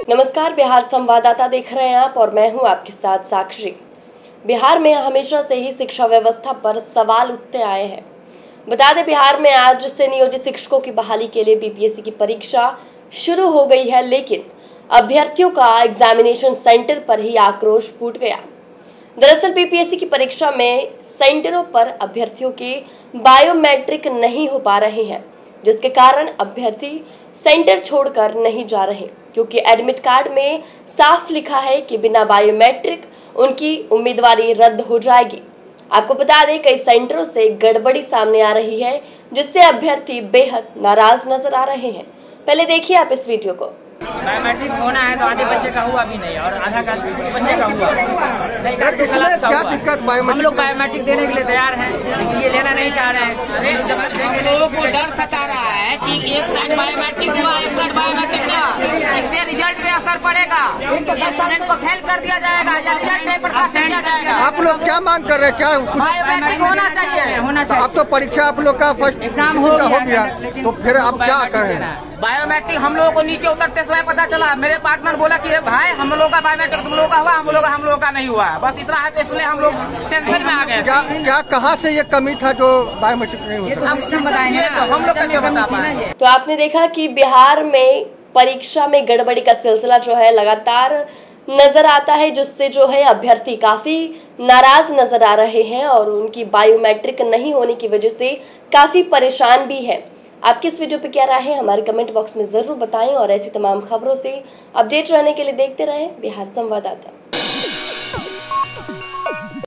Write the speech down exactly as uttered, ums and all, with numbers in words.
नमस्कार, बिहार संवाददाता देख रहे हैं आप और मैं हूं आपके साथ साक्षी। बिहार में हमेशा से ही शिक्षा व्यवस्था पर सवाल उठते आए हैं। बता दें, बिहार में आज से नियोजित शिक्षकों की बहाली के लिए बीपीएससी की परीक्षा शुरू हो गई है, लेकिन अभ्यर्थियों का एग्जामिनेशन सेंटर पर ही आक्रोश फूट गया। दरअसल बीपीएससी की परीक्षा में सेंटरों पर अभ्यर्थियों के बायोमेट्रिक नहीं हो पा रहे हैं, जिसके कारण अभ्यर्थी सेंटर छोड़कर नहीं जा रहे, क्योंकि एडमिट कार्ड में साफ लिखा है कि बिना बायोमेट्रिक उनकी उम्मीदवारी रद्द हो जाएगी। आपको बता दें, कई सेंटरों से गड़बड़ी सामने आ रही है, जिससे अभ्यर्थी बेहद नाराज नजर आ रहे हैं। पहले देखिए आप इस वीडियो को। बायोमेट्रिक होना है तो आधे बच्चे का हुआ भी नहीं और आधा का कुछ बच्चे का हुआ नहीं, क्लास का हुआ। हम लोग बायोमेट्रिक देने के लिए तैयार हैं, लेकिन ये लेना नहीं चाह रहे हैं। लोगों को डर सता रहा है कि एक साइड बायोमेट्रिक हुआ, एक साइड बायोमेट्रिक हुआ, इससे रिजल्ट पे असर पड़ेगा, स्टूडेंट को फेल कर दिया जाएगा या रिजल्ट नहीं प्रकाशित किया जाएगा। आप लोग क्या मांग कर रहे हैं? क्या बायोमेट्रिक होना चाहिए होना चाहिए। अब तो परीक्षा आप लोग का फर्स्ट एग्जाम हो गया, तो फिर आप क्या कर रहे हैं? बायोमेट्रिक हम लोगों को नीचे उतरते समय पता चला, मेरे पार्टनर बोला कि भाई हम लोगों का बायोमेट्रिक तुम लोगों का हुआ, हम लोग हम लोगों का नहीं हुआ। बस इतना है, तो इसलिए हम लोग टेंशन में आ गए। क्या क्या कहाँ से ये कमी था जो बायोमेट्रिक नहीं होता? हम लोग का नहीं बता पाए। तो आपने देखा कि बिहार में परीक्षा में गड़बड़ी का सिलसिला जो है लगातार नजर आता है, जिससे जो है अभ्यर्थी काफी नाराज नजर आ रहे हैं और उनकी बायोमेट्रिक नहीं होने की वजह से काफी परेशान भी है। आपकी इस वीडियो पे क्या राय है, हमारे कमेंट बॉक्स में जरूर बताएं और ऐसी तमाम खबरों से अपडेट रहने के लिए देखते रहें बिहार संवाददाता।